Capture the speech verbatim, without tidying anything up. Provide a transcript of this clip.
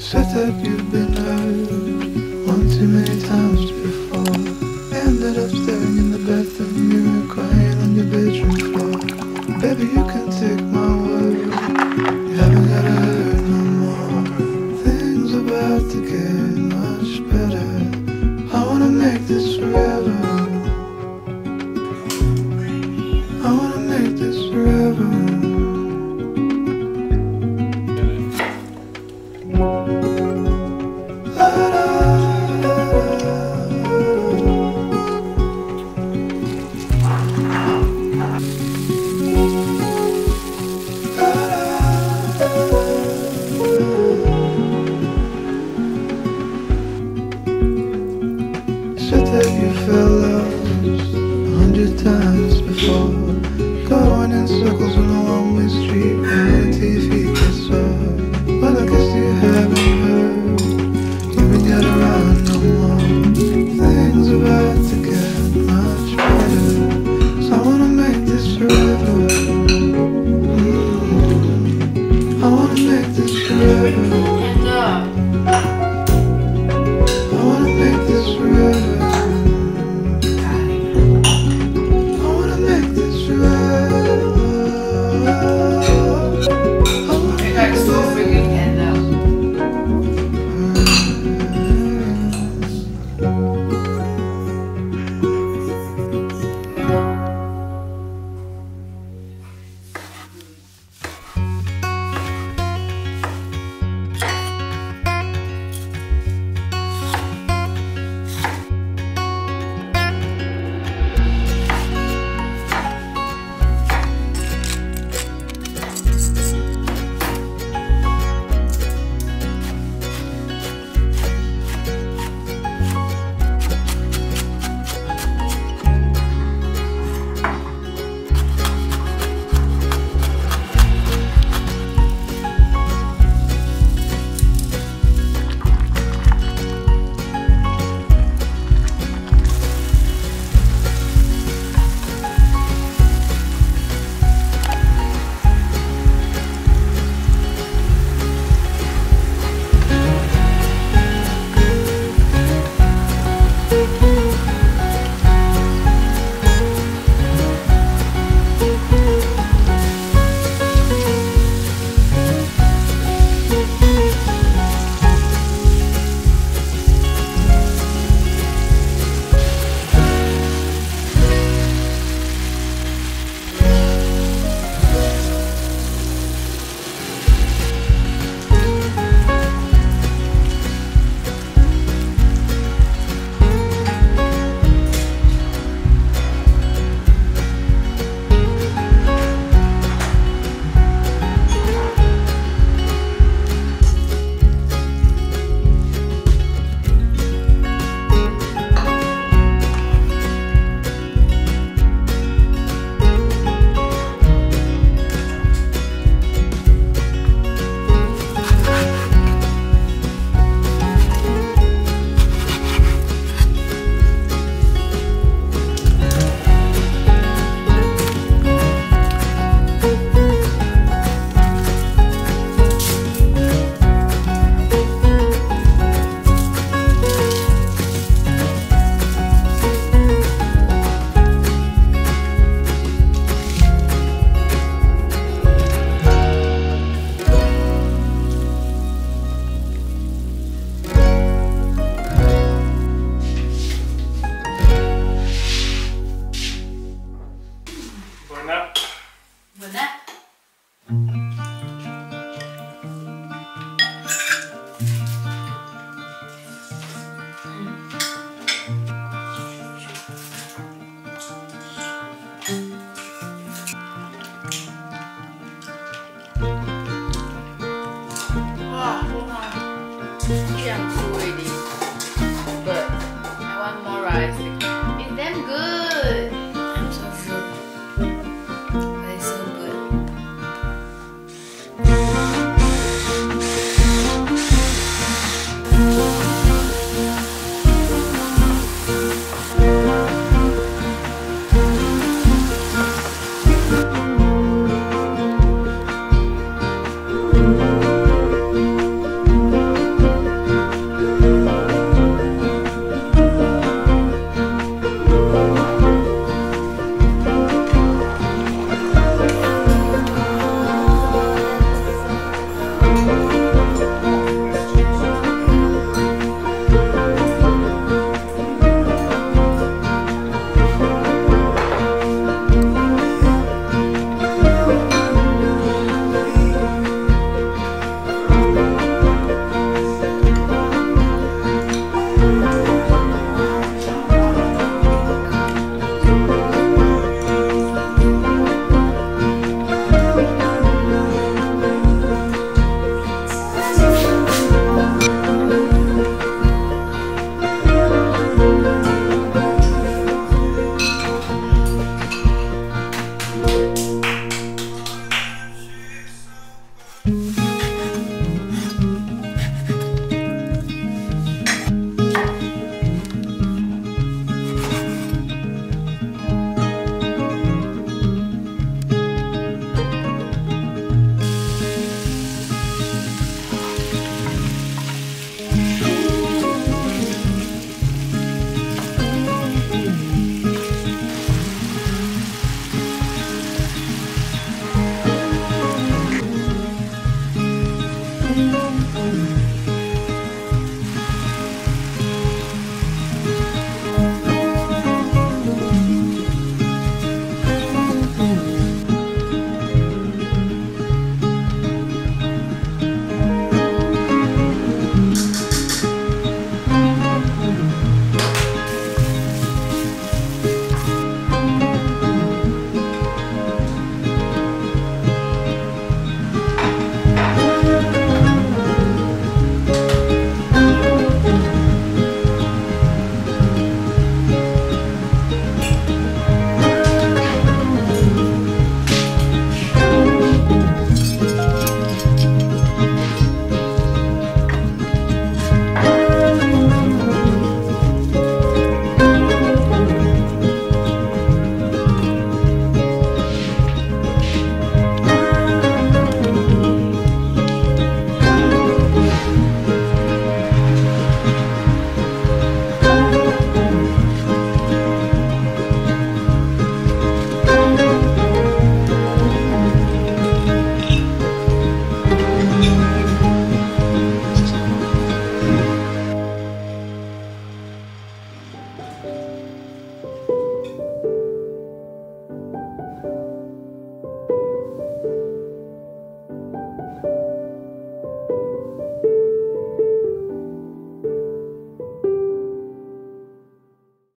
Said that you've been hurt one too many times before. Ended up staring in the bathroom mirror, crying on your bedroom floor. Baby, you can take my word, you haven't gotta hurt no more. Things about to get much better. I wanna make this forever. I wanna make this forever. Said that you felt lost a hundred times before, going in circles on a one-way street, running till your feet get sore. Well, I guess you haven't heard, you ain't got around no more. Things about to get much better, so I wanna make this forever. mm. I wanna make this forever. I wanna make this forever.